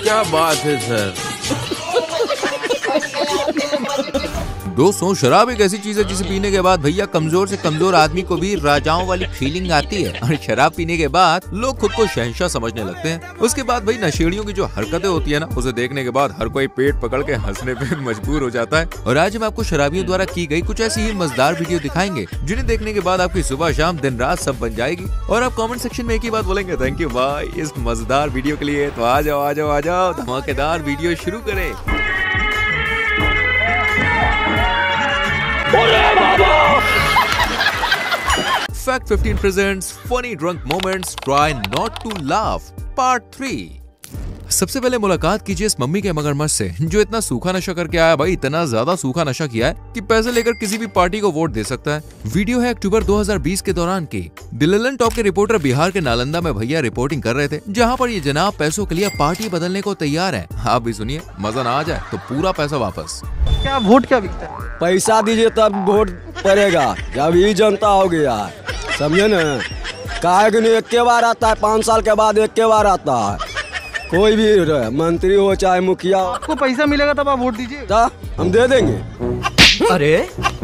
क्या बात है सर। दोस्तों शराब एक ऐसी चीज है जिसे पीने के बाद भैया कमजोर से कमजोर आदमी को भी राजाओं वाली फीलिंग आती है और शराब पीने के बाद लोग खुद को शहंशाह समझने लगते हैं। उसके बाद भाई नशेड़ियों की जो हरकतें होती है ना, उसे देखने के बाद हर कोई पेट पकड़ के हंसने पे मजबूर हो जाता है। और आज हम आपको शराबियों द्वारा की गई कुछ ऐसी ही मजेदार वीडियो दिखाएंगे जिन्हें देखने के बाद आपकी सुबह शाम दिन रात सब बन जाएगी। और आप कमेंट सेक्शन में एक ही बात बोलेंगे, थैंक यू भाई इस मजेदार वीडियो के लिए। तो आ जाओ धमाकेदार वीडियो शुरू करें। Fact 15 presents funny drunk moments. Try not to laugh. Part 3. सबसे पहले मुलाकात कीजिए इस मम्मी के मगरमच्छ से जो इतना सूखा नशा करके आया भाई, इतना ज्यादा सूखा नशा किया है कि पैसे लेकर किसी भी पार्टी को वोट दे सकता है। वीडियो है अक्टूबर 2020 के दौरान की। दिल्लन टॉप के रिपोर्टर बिहार के नालंदा में भैया रिपोर्टिंग कर रहे थे, जहां पर ये जनाब पैसों के लिए पार्टी बदलने को तैयार है। आप भी सुनिए, मजा ना आ जाए तो पूरा पैसा वापस। क्या वोट क्या बिकता है? पैसा दीजिए तब वोट पड़ेगा, जब ही जनता हो गया, समझे न? काहे कि नहीं एक के बार आता है, 5 साल के बाद एक के बार आता है। कोई भी रहे, मंत्री हो चाहे मुखिया हो, आपको पैसा मिलेगा तब आप वोट दीजिए। हम दे देंगे। अरे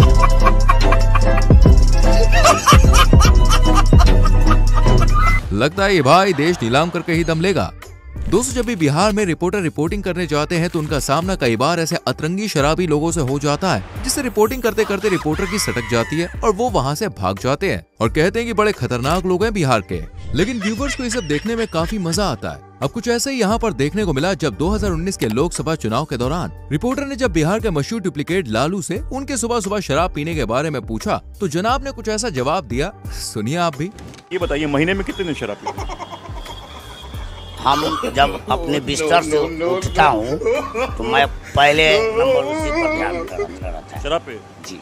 लगता है ये भाई देश नीलाम करके ही दम लेगा। दोस्तों जब भी बिहार में रिपोर्टर रिपोर्टिंग करने जाते हैं तो उनका सामना कई बार ऐसे अतरंगी शराबी लोगों से हो जाता है, जिससे रिपोर्टिंग करते करते रिपोर्टर की सटक जाती है और वो वहां से भाग जाते हैं और कहते हैं कि बड़े खतरनाक लोग हैं बिहार के। लेकिन व्यूवर्स को ये सब देखने में काफी मजा आता है। अब कुछ ऐसे ही यहाँ पर देखने को मिला जब 2019 के लोकसभा चुनाव के दौरान रिपोर्टर ने जब बिहार के मशहूर डुप्लीकेट लालू से उनके सुबह सुबह शराब पीने के बारे में पूछा तो जनाब ने कुछ ऐसा जवाब दिया, सुनिए आप भी। ये बताइए महीने में कितने दिन शराब पीते हैं? हम जब अपने बिस्तर से उठता हूँ तो मैं पहले नंबर उसी पर ध्यान रहता है, शराब पे जी।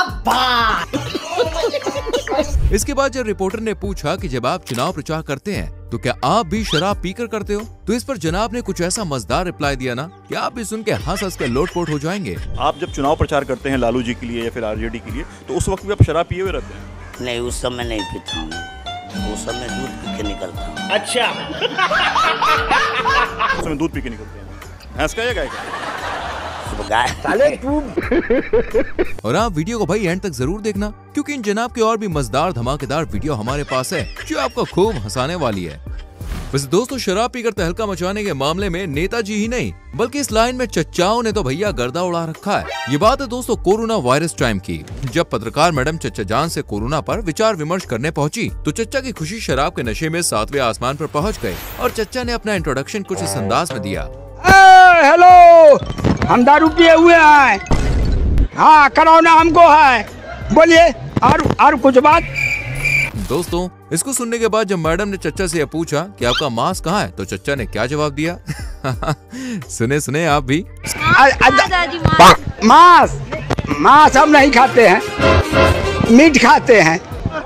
इसके बाद जब रिपोर्टर ने पूछा कि जब आप चुनाव प्रचार करते हैं तो क्या आप भी शराब पीकर करते हो, तो इस पर जनाब ने कुछ ऐसा मजेदार रिप्लाई दिया ना कि आप भी सुन के हंस के लोटपोट हो जाएंगे। आप जब चुनाव प्रचार करते हैं लालू जी के लिए या फिर आरजेडी के लिए, तो उस वक्त भी आप शराब पिए हुए रहते हैं? नहीं, उस समय नहीं पीता हूँ, उस समय दूध पी के निकलता हूँ। अच्छा। उस समय दूध पी के निकलते हैं, भैंस का या गाय का? और आप वीडियो को भाई एंड तक जरूर देखना, क्योंकि इन जनाब की और भी मजेदार धमाकेदार वीडियो हमारे पास है जो आपको खूब हंसाने वाली है। वैसे दोस्तों शराब पीकर तहलका मचाने के मामले में नेताजी ही नहीं बल्कि इस लाइन में चच्चाओं ने तो भैया गर्दा उड़ा रखा है। ये बात है दोस्तों कोरोना वायरस टाइम की, जब पत्रकार मैडम चच्चा जान से कोरोना पर विचार विमर्श करने पहुंची तो चच्चा की खुशी शराब के नशे में 7वें आसमान पर पहुंच गए और चच्चा ने अपना इंट्रोडक्शन कुछ इस अंदाज में दिया। हेलो, हम दारू पिए हुए हैं। हाँ, कोरोना हमको है, बोलिए और कुछ बात। दोस्तों इसको सुनने के बाद जब मैडम ने चच्चा से यह पूछा कि आपका मास्क कहाँ है तो चच्चा ने क्या जवाब दिया सुने आप भी। मांस हम नहीं खाते हैं, मीट खाते हैं।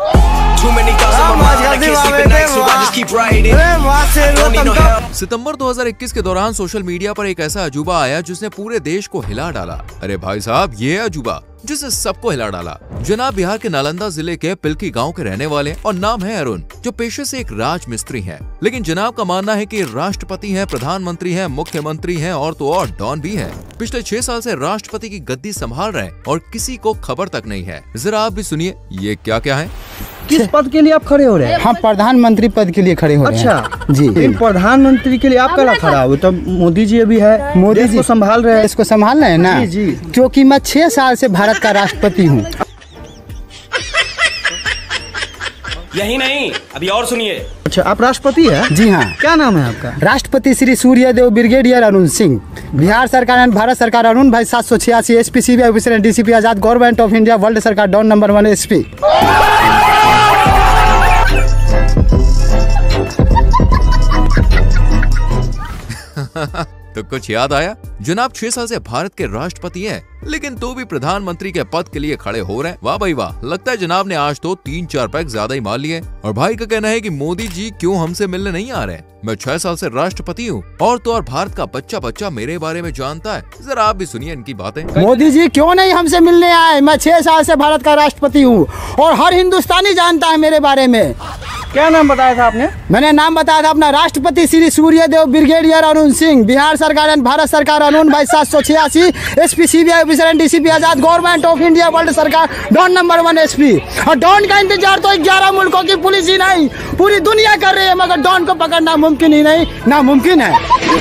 सितंबर 2021 के दौरान सोशल मीडिया पर एक ऐसा अजूबा आया जिसने पूरे देश को हिला डाला। अरे भाई साहब, ये अजूबा जिसने सबको हिला डाला। जनाब बिहार के नालंदा जिले के पिलकी गांव के रहने वाले और नाम है अरुण, जो पेशे से एक राजमिस्त्री हैं। लेकिन जनाब का मानना है कि राष्ट्रपति हैं, प्रधानमंत्री हैं, मुख्यमंत्री हैं और तो और डॉन भी हैं। पिछले 6 साल से राष्ट्रपति की गद्दी संभाल रहे हैं और किसी को खबर तक नहीं है। जरा आप भी सुनिए ये क्या क्या है। किस पद के लिए आप खड़े हो रहे हैं? हम प्रधानमंत्री पद के लिए खड़े हो रहे हैं। अच्छा जी। प्रधानमंत्री के लिए आप क्या खड़ा हो? तो मोदी जी अभी है, मोदी जी को संभाल रहे हैं। इसको संभालना है ना जी। क्योंकि मैं 6 साल से भारत का राष्ट्रपति हूँ। यही नहीं, अभी और सुनिए। अच्छा, आप राष्ट्रपति हैं? जी हाँ। क्या नाम है आपका? राष्ट्रपति श्री सूर्यदेव ब्रिगेडियर अरुण सिंह, बिहार सरकार एंड भारत सरकार अरुण भाई 786 SPCB officer and DCP Azad government of India world सरकार डॉन नंबर 1 SP। तो कुछ याद आया? जनाब 6 साल से भारत के राष्ट्रपति हैं, लेकिन तो भी प्रधानमंत्री के पद के लिए खड़े हो रहे हैं। वाह भाई वाह, लगता है जनाब ने आज तो 3-4 पैक ज्यादा ही मार लिए। और भाई का कहना है कि मोदी जी क्यों हमसे मिलने नहीं आ रहे? मैं 6 साल से राष्ट्रपति हूँ और तो और भारत का बच्चा मेरे बारे में जानता है। जरा आप भी सुनिए इनकी बातें। मोदी जी क्यों नहीं हमसे मिलने आए? मैं 6 साल से भारत का राष्ट्रपति हूँ और हर हिंदुस्तानी जानता है मेरे बारे में। क्या नाम बताया था आपने? मैंने नाम बताया था अपना, राष्ट्रपति श्री सूर्यदेव ब्रिगेडियर अरुण सिंह, बिहार सरकार एंड भारत सरकार अरुण भाई 786, SP CBI officer and DCP Azad, government of India, world सरकार, डॉन नंबर 1 SP। और डॉन का इंतजार तो 11 मुल्कों की पुलिस ही नहीं, पूरी दुनिया कर रही है, मगर डॉन को पकड़ना मुमकिन ही नहीं, नामुमकिन है।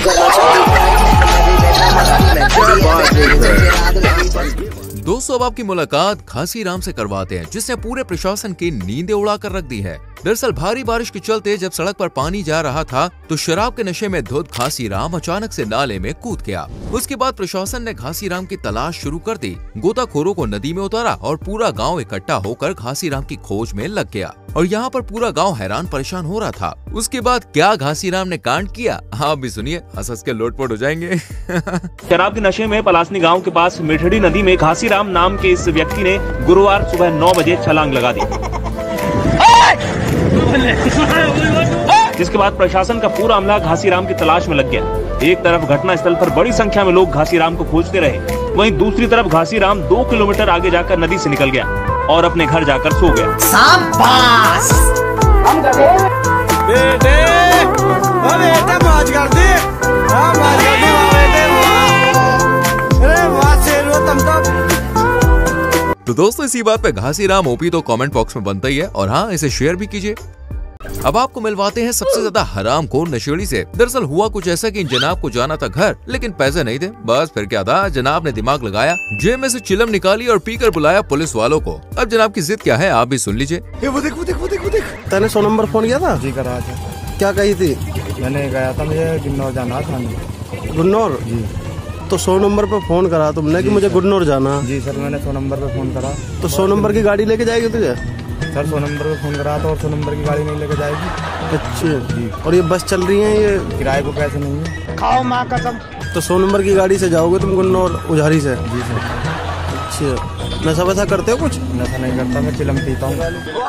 दोस्तों, अब आपकी मुलाकात घासी राम से करवाते हैं, जिसने पूरे प्रशासन की नींदें उड़ाकर रख दी है। दरअसल भारी बारिश के चलते जब सड़क पर पानी जा रहा था तो शराब के नशे में धुत घासी राम अचानक से नाले में कूद गया। उसके बाद प्रशासन ने घासी राम की तलाश शुरू कर दी, गोताखोरों को नदी में उतारा और पूरा गांव इकट्ठा होकर घासी राम की खोज में लग गया। और यहाँ पर पूरा गांव हैरान परेशान हो रहा था। उसके बाद क्या घासी राम ने कांड किया, आप भी सुनिए, हंस के लोटपोट हो जाएंगे। शराब के नशे में पलासनी गांव के पास मिठड़ी नदी में घासी राम नाम के इस व्यक्ति ने गुरुवार सुबह 9 बजे छलांग लगा दी, जिसके बाद प्रशासन का पूरा अमला घासी राम की तलाश में लग गया। एक तरफ घटना स्थल पर बड़ी संख्या में लोग घासी राम को खोजते रहे, वहीं दूसरी तरफ घासी राम 2 किलोमीटर आगे जाकर नदी से निकल गया और अपने घर जाकर सो गया। शाबाश! बेटे, बेटे मौज कर दी, मौज कर दी बेटे, अरे वाह शेरो तुम तो दोस्तों, इसी बात पे घासी राम ओपी तो कमेंट बॉक्स में बनता ही है, और हाँ, इसे शेयर भी कीजिए। अब आपको मिलवाते हैं सबसे ज्यादा हराम खोर नशेड़ी से। दरअसल हुआ कुछ ऐसा कि जनाब को जाना था घर, लेकिन पैसे नहीं थे। बस फिर क्या था, जनाब ने दिमाग लगाया, जेब में से चिलम निकाली और पीकर बुलाया पुलिस वालों को। अब जनाब की जिद क्या है, आप भी सुन लीजिए। वो देख। तैने 100 नंबर फोन किया था? जी करा था। क्या कही थी? मैंने गया था, मुझे गुन्नौर जाना था। गुन्नौर? जी। तो 100 नंबर पे फोन करा तुमने कि मुझे गुन्नौर जाना? जी सर, मैंने 100 नंबर पे फोन करा। तो 100 नंबर की गाड़ी लेके जाएगी तुझे? सर 100 नंबर पे फोन करा था और 100 नंबर की गाड़ी नहीं लेके जाएगी। अच्छा जी। और ये बस चल रही है, ये किराए को पैसे नहीं है। खाओ माँ कसम। तो 100 नंबर की गाड़ी से जाओगे तुम गुन्नौर उझारी से? जी सर। अच्छा, नशा वैसा करते हो कुछ? नशा नहीं करता, मैं चिलम पीता हूँ।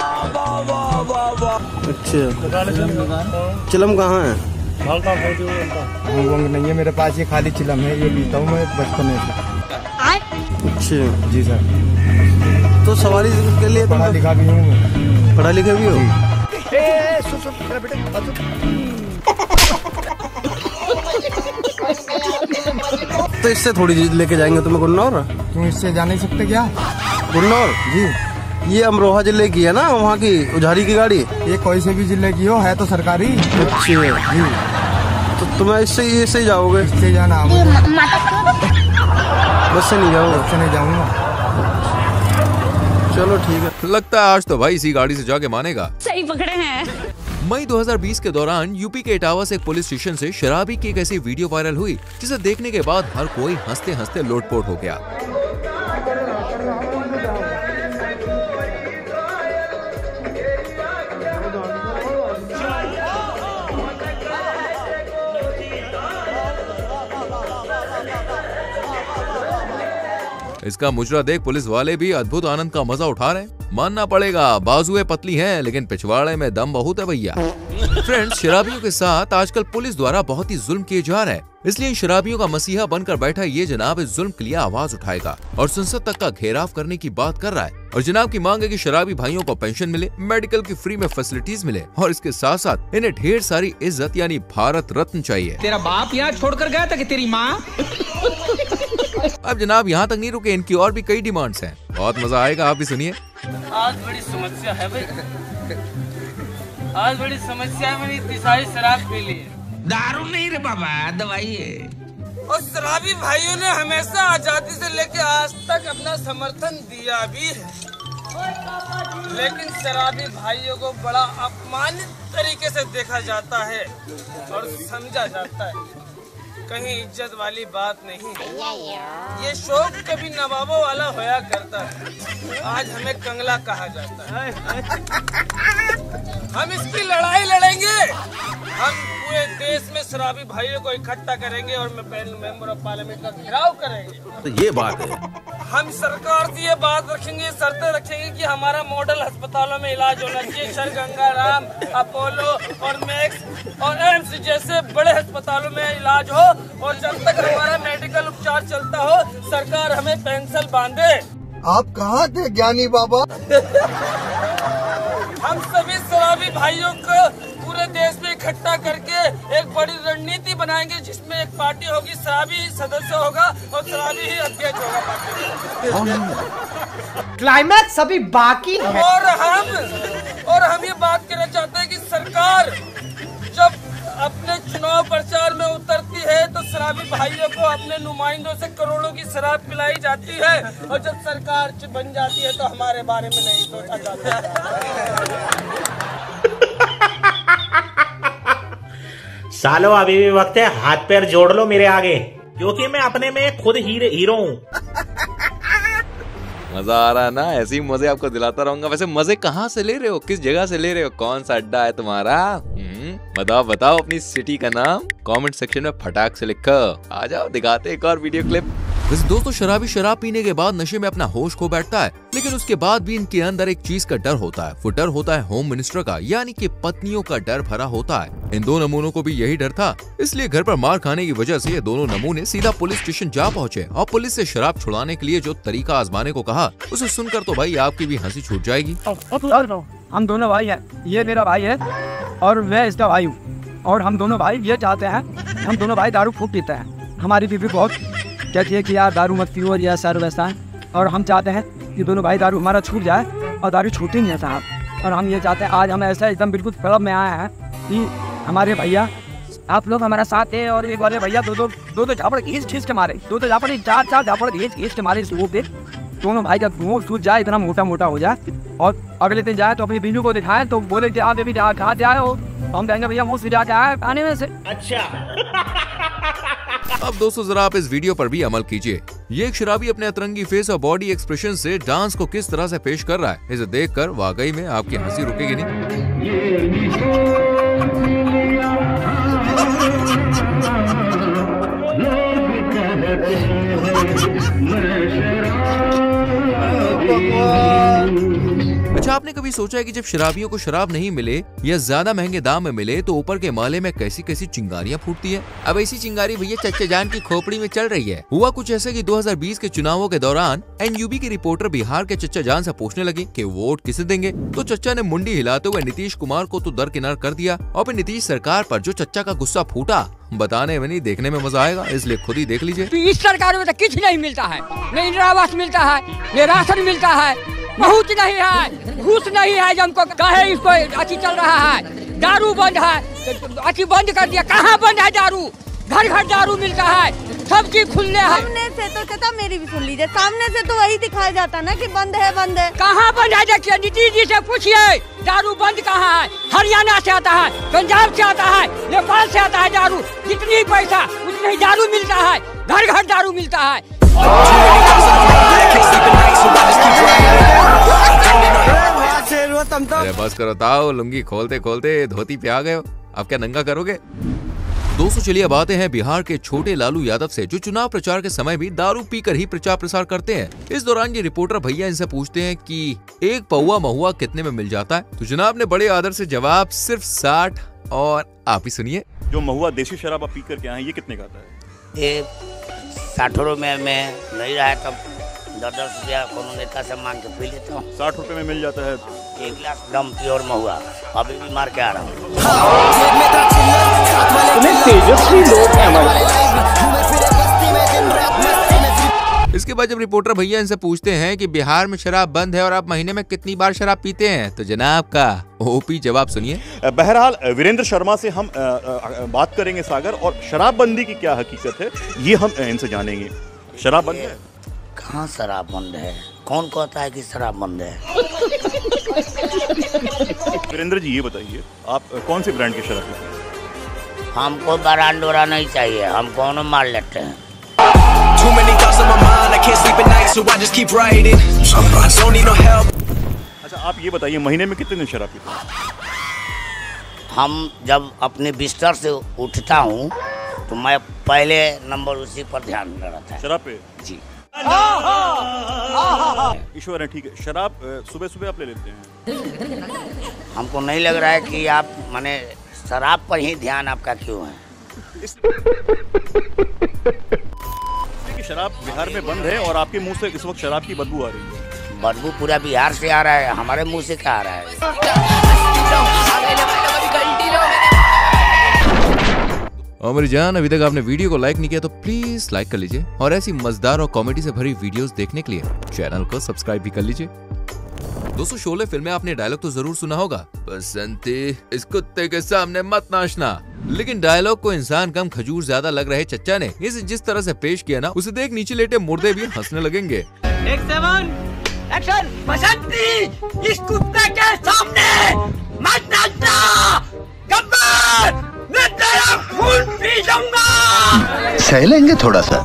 अच्छा, चिलम कहाँ है? होंग नहीं है मेरे पास, ये खाली चिलम है, ये पीता हूँ मैं बचपन से। अच्छा जी सर। तो सवारी के लिए पढ़ा लिखा भी हूँ मैं। पढ़ा लिखा भी हो? तो इससे थोड़ी लेके जाएंगे तुम्हें गुन्नौर? क्यों, इससे जा नहीं सकते क्या? गुन्नौर? जी। ये अमरोहा जिले की है ना, वहाँ की उझारी की गाड़ी? ये कोई से भी जिले की हो, है तो सरकारी। अच्छा जी। तो तुम्हें इससे ही जाओगे? इससे जाना, बस से नहीं जाओगे? बस से नहीं जाऊँगा। चलो ठीक है। लगता है आज तो भाई इसी गाड़ी से जाके मानेगा। सही पकड़े हैं। मई 2020 के दौरान यूपी के इटावा से एक पुलिस स्टेशन से शराबी की एक ऐसी वीडियो वायरल हुई, जिसे देखने के बाद हर कोई हंसते हंसते लोटपोट हो गया। इसका मुजरा देख पुलिस वाले भी अद्भुत आनंद का मजा उठा रहे हैं। मानना पड़ेगा, बाजुएं पतली हैं, लेकिन पिछवाड़े में दम बहुत है भैया। फ्रेंड्स, शराबियों के साथ आजकल पुलिस द्वारा बहुत ही जुल्म किए जा रहे हैं, इसलिए इन शराबियों का मसीहा बनकर बैठा ये जनाब इस जुल्म के लिए आवाज उठाएगा और संसद तक का घेराव करने की बात कर रहा है। और जनाब की मांग है कि शराबी भाइयों को पेंशन मिले, मेडिकल की फ्री में फैसिलिटीज मिले और इसके साथ साथ इन्हें ढेर सारी इज्जत यानी भारत रत्न चाहिए। तेरा बाप यहाँ छोड़कर गया था कि तेरी माँ? अब जनाब यहाँ तक नहीं रुके, इनकी और भी कई डिमांड्स हैं। बहुत मजा आएगा, आप भी सुनिए। आज बड़ी समस्या है भाई, आज बड़ी समस्या है। मैंने इतनी सारी शराब पी ली है। दारू नहीं रे बाबा, दवाई है। और शराबी भाइयों ने हमेशा आजादी से लेकर आज तक अपना समर्थन दिया भी है, लेकिन शराबी भाइयों को बड़ा अपमानित तरीके से देखा जाता है और समझा जाता है। कहीं इज्जत वाली बात नहीं है। ये शौक कभी नवाबों वाला होया करता है, आज हमें कंगला कहा जाता है। हम इसकी लड़ाई लड़ेंगे। हम पूरे देश में शराबी भाइयों को इकट्ठा करेंगे और मेंबर ऑफ पार्लियामेंट का घेराव करेंगे। तो ये बात है, हम सरकार से ये बात रखेंगे, शर्तें रखेंगे कि हमारा मॉडल अस्पतालों में इलाज होना चाहिए। सर गंगाराम, अपोलो और मैक्स और एम्स जैसे बड़े अस्पतालों में इलाज हो, और जब तक हमारा मेडिकल उपचार चलता हो सरकार हमें पेंशन बांधे। आप कहाँ थे ज्ञानी बाबा? हम सभी शराबी शराबी भाइयों को पूरे देश में इकट्ठा करके एक बड़ी रणनीति बनाएंगे, जिसमें एक पार्टी होगी, शराबी ही सदस्य होगा और शराबी ही अध्यक्ष होगा पार्टी। क्लाइमैक्स अभी बाकी है। और हम ये बात कहना चाहते हैं कि सरकार जब अपने चुनाव प्रचार में उतरती है तो शराबी भाइयों को अपने नुमाइंदों से करोड़ों की शराब पिलाई जाती है, और जब सरकार बन जाती है तो हमारे बारे में नहीं सोचा जाता है। सालो अभी भी वक्त है, हाथ पैर जोड़ लो मेरे आगे, क्योंकि मैं अपने में खुद हीरो हूँ। मजा आ रहा है ना? ऐसे ही मजे आपको दिलाता रहूंगा। वैसे मजे कहाँ से ले रहे हो, किस जगह से ले रहे हो, कौन सा अड्डा है तुम्हारा? बताओ अपनी सिटी का नाम कमेंट सेक्शन में फटाक से लिखो। आ जाओ दिखाते एक और वीडियो क्लिप। वैसे दोस्तों, शराबी शराब पीने के बाद नशे में अपना होश खो बैठता है, लेकिन उसके बाद भी इनके अंदर एक चीज का डर होता है। वो डर होता है होम मिनिस्टर का, यानी कि पत्नियों का डर भरा होता है। इन दो नमूनों को भी यही डर था, इसलिए घर पर मार खाने की वजह से ये दोनों नमूने सीधा पुलिस स्टेशन जा पहुंचे और पुलिस से शराब छुड़ाने के लिए जो तरीका आजमाने को कहा, उसे सुनकर तो भाई आपकी भी हंसी छूट जाएगी। हम दोनों भाई हैं, ये मेरा भाई है और मैं इसका भाई हूँ, और हम दोनों भाई ये चाहते हैं, हम दोनों भाई दारू खूब पीते हैं। हमारी बीवी बहुत कहती है कि यार दारू मत पियो, या सर वैसा है, और हम चाहते हैं कि दोनों भाई दारू हमारा छूट जाए, और दारू छूटी नहीं है साहब। और हम ये चाहते हैं, आज हम ऐसा एकदम बिल्कुल तलब में आए हैं कि हमारे भैया आप लोग हमारा साथ है, और एक बार भैया दो झापड़ खींच के मारे, दो झापड़ चार झापड़ खींच के मारे इस वो पे, दोनों भाई का मुँह सूझ जाए, इतना मोटा मोटा हो जाए, और अगले दिन जाए तो अपनी बीवी को दिखाए तो बोले कि आप भी कहाँ जाए हो, हम कहेंगे भैया मुँह सिजा के आए पानी में से। अच्छा। अब दोस्तों जरा आप इस वीडियो पर भी अमल कीजिए। ये एक शराबी अपने अतरंगी फेस और बॉडी एक्सप्रेशन से डांस को किस तरह से पेश कर रहा है, इसे देखकर वाकई में आपकी हंसी रुकेगी नहीं। अच्छा, आपने कभी सोचा है कि जब शराबियों को शराब नहीं मिले या ज्यादा महंगे दाम में मिले तो ऊपर के माले में कैसी कैसी चिंगारियां फूटती है? अब ऐसी चिंगारी भैया चच्चा जान की खोपड़ी में चल रही है। हुआ कुछ ऐसे कि 2020 के चुनावों के दौरान एनयूबी की रिपोर्टर बिहार के चच्चा जान से पूछने लगी कि वोट किसे देंगे, तो चच्चा ने मुंडी हिलाते हुए नीतीश कुमार को तो दरकिनार कर दिया, और फिर नीतीश सरकार पर जो चच्चा का गुस्सा फूटा, बताने में नहीं देखने में मजा आएगा, इसलिए खुद ही देख लीजिए। तो इस सरकार में तो कुछ नहीं मिलता है, न इंदिरा आवास मिलता है, न राशन मिलता है, बहुत नहीं है, घूस नहीं है, हमको कहे इसको अच्छी चल रहा है, दारू बंद है, अच्छी बंद कर दिया, कहाँ बंद है दारू, घर घर दारू मिलता है, सब चीज खुले है। सामने से तो कहता, मेरी भी सुन लीजिए, सामने से तो वही दिखाया जाता ना कि बंद है बंद है, कहाँ बंद है? देखिए नीतीश जी से पूछिए दारू बंद कहाँ है, हरियाणा से आता है, पंजाब से आता है, नेपाल से आता है दारू, जितनी पैसा उतना ही दारू मिलता है, घर घर दारू मिलता है। अरे बस करो ताओ, लुंगी खोलते खोलते धोती पे आ गए हो, अब क्या नंगा करोगे? दोस्तों चलिए अब आते हैं बिहार के छोटे लालू यादव से, जो चुनाव प्रचार के समय भी दारू पीकर ही प्रचार प्रसार करते हैं। इस दौरान ये रिपोर्टर भैया इनसे पूछते हैं कि एक पौवा महुआ कितने में मिल जाता है, तो जनाब ने बड़े आदर से जवाब सिर्फ 60, और आप ही सुनिए। जो महुआ देसी शराब आप पी कर के आए हैं, ये कितने का आता है? ये 60 रुपये में नहीं रहा तब 10-10 रुपया कोनो नेता से मांग के पी लेता हूँ। 60 रुपये में मिल जाता है 1 गिलास दम प्योर महुआ, अभी भी मार के आ रहा हूँ। तेजस्वी लोग हैं हमारे। इसके बाद जब रिपोर्टर भैया इनसे पूछते हैं कि बिहार में शराब बंद है और आप महीने में कितनी बार शराब पीते हैं, तो जनाब का ओपी जवाब सुनिए। बहरहाल वीरेंद्र शर्मा से हम बात करेंगे सागर, और शराबबंदी की क्या हकीकत है ये हम इनसे जानेंगे। शराब बंद है? कहाँ शराब बंद है? कौन कहता है कि शराब बंद है? वीरेंद्र जी ये बताइए, आप कौन सी ब्रांड की शराब पीते हैं? हमको बरांडोरा नहीं चाहिए, हम कौन मार लेते हैं। अच्छा आप ये बताइए, महीने में कितने दिन शराब पीते हैं? हम जब अपने बिस्तर से उठता हूँ तो मैं पहले नंबर उसी पर ध्यान रहता है। शराब पे? जी। ईश्वर है, ठीक है। शराब सुबह सुबह आप ले लेते हैं? हमको नहीं लग रहा है कि आप माने शराब पर ही ध्यान आपका क्यों है? शराब बिहार में बंद है और आपके मुंह से इस वक्त शराब की बदबू आ रही है। बदबू पूरा बिहार से आ रहा है, हमारे मुंह से क्या आ रहा है? और मेरी जान, अभी तक आपने वीडियो को लाइक नहीं किया तो प्लीज लाइक कर लीजिए और ऐसी मजेदार और कॉमेडी से भरी वीडियोस देखने के लिए चैनल को सब्सक्राइब भी कर लीजिए। दोस्तों, शोले फिल्म में आपने डायलॉग तो जरूर सुना होगा, बसंती इस कुत्ते के सामने मत नाचना। लेकिन डायलॉग को इंसान कम खजूर ज्यादा लग रहे चच्चा ने इसे जिस तरह से पेश किया ना, उसे देख नीचे लेटे मुर्दे भी हंसने लगेंगे। एक्शन। बसंती इस कुत्ते के सामने मत नाचना, गब्बर मैं तेरा खून पी जाऊंगा। सह लेंगे थोड़ा सा।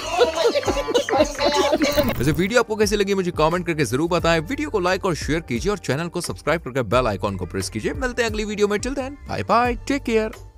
वैसे वीडियो आपको कैसी लगी मुझे कमेंट करके जरूर बताएं। वीडियो को लाइक और शेयर कीजिए और चैनल को सब्सक्राइब करके बेल आइकॉन को प्रेस कीजिए। मिलते हैं अगली वीडियो में। Till then bye bye, take care.